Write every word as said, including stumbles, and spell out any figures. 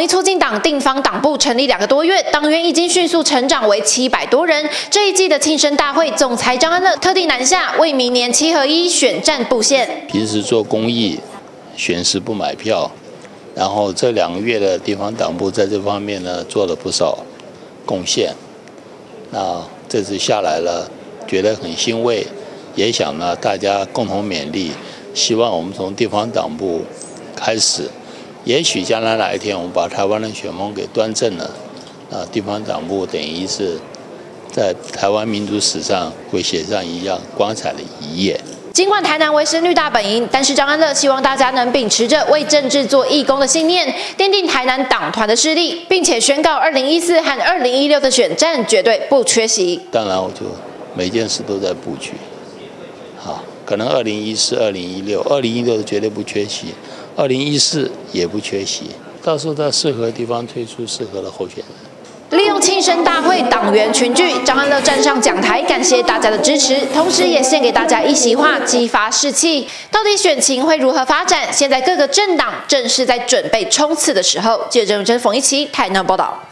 益促进党地方党部成立两个多月，党员已经迅速成长为七百多人。这一季的庆生大会，总裁张安乐特地南下，为明年七合一选战布线。 平时做公益，选时不买票，然后这两个月的地方党部在这方面呢做了不少贡献。那这次下来了，觉得很欣慰，也想呢大家共同勉励，希望我们从地方党部开始。 也许将来哪一天，我们把台湾的选风给端正了，啊，地方党部等于是在台湾民主史上会写上一样光彩的一页。 尽管台南为深绿大本营，但是张安乐希望大家能秉持着为政治做义工的信念，奠定台南党团的势力，并且宣告二零一四和二零一六的选战绝对不缺席。 当然，我就每件事都在布局，好，可能二零一四、二零一六、二零一六绝对不缺席。 二零一四也不缺席，到时候在适合的地方推出适合的候选人。 利用庆生大会党员群聚，张安乐站上讲台，感谢大家的支持，同时也献给大家一席话，激发士气。到底选情会如何发展？现在各个政党正是在准备冲刺的时候。记者郑永珍、冯一奇台南报道。